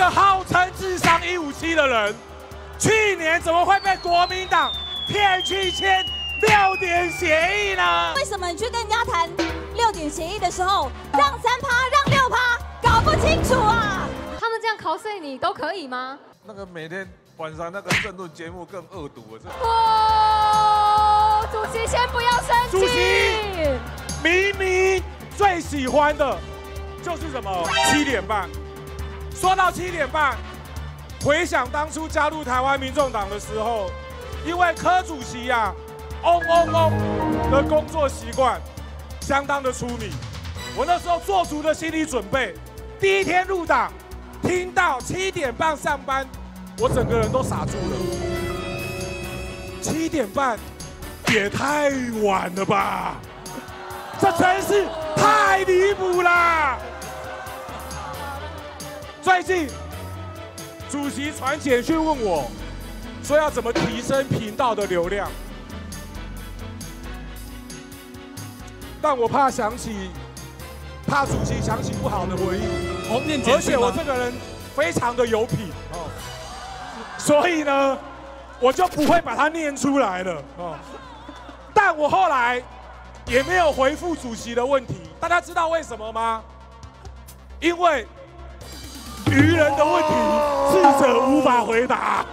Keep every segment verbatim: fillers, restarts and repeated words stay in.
个号称智商一五七的人，去年怎么会被国民党骗去签六点协议呢？ 为什么你去跟人家谈六点协议的时候，让三趴让六趴，搞不清楚啊？ 他们这样考碎你都可以吗？ 那个每天晚上那个政论节目更恶毒了，这。 哇，主席先不要生气。 主席明明最喜欢的就是什么七点半。说到七点半，回想当初加入台湾民众党的时候，因为柯主席呀、啊，嗡嗡嗡的工作习惯相当的出名。我那时候做足了心理准备，第一天入党，听到七点半上班，我整个人都傻住了。七点半也太晚了吧？这真是太离谱啦！最近主席传简讯问我，说要怎么提升频道的流量，但我怕想起，怕主席想起不好的回忆。 哦，念简而且我这个人非常的有品哦，所以呢，我就不会把它念出来了哦。但我后来也没有回复主席的问题，大家知道为什么吗？因为愚人的问题，智者无法回答。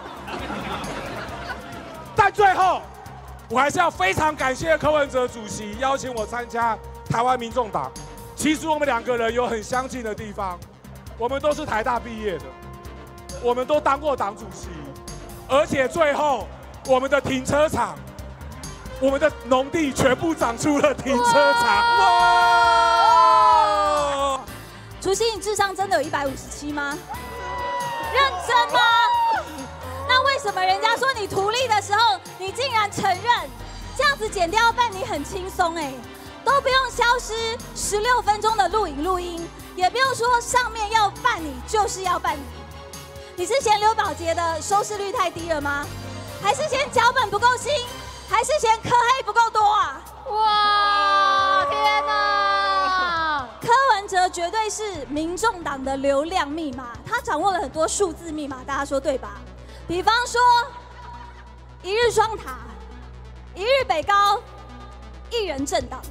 但最后，我还是要非常感谢柯文哲主席邀请我参加台湾民众党。其实我们两个人有很相近的地方，我们都是台大毕业的，我们都当过党主席，而且最后我们的停车场，我们的农地全部长出了停车场。哇！ 主席，你智商真的有一百五十七吗？认真吗？那为什么人家说你图利的时候，你竟然承认？这样子剪掉办你很轻松哎，都不用消失十六分钟的录影录音，也不用说上面要办你就是要办你。你是嫌刘宝杰的收视率太低了吗？还是嫌脚本不够新？还是嫌柯黑不够多啊？ 哇，天哪！ 柯文哲绝对是民众党的流量密码，他掌握了很多数字密码，大家说对吧？比方说，一日双塔，一日北高，一人政党。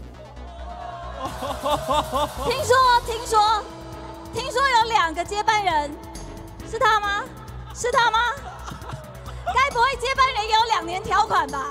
听说，听说，听说有两个接班人，是他吗？是他吗？该不会接班人也有两年条款吧？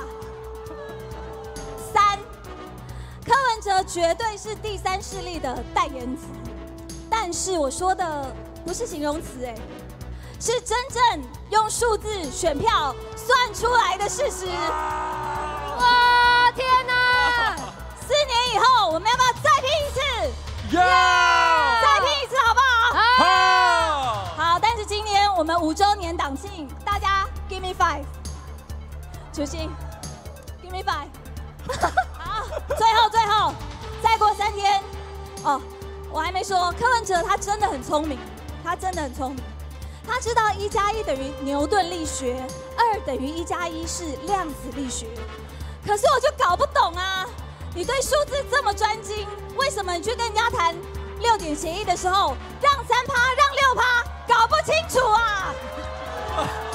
三，柯文哲绝对是第三势力的代言词，但是我说的不是形容词，哎，是真正用数字选票算出来的事实。 哇，天哪！ 四年以后，我们要不要再拼一次？ 要！ 再拼一次好不好？ 好！ 好，但是今年我们五周年党庆，大家 give me five， 主席 give me five。好，最后最后，再过三天，哦，我还没说，柯文哲他真的很聪明，他真的很聪明，他知道一加一等于牛顿力学，二等于一加一是量子力学。可是我就搞不懂啊，你对数字这么专精，为什么你去跟人家谈六点协议的时候，让三趴让六趴，搞不清楚啊？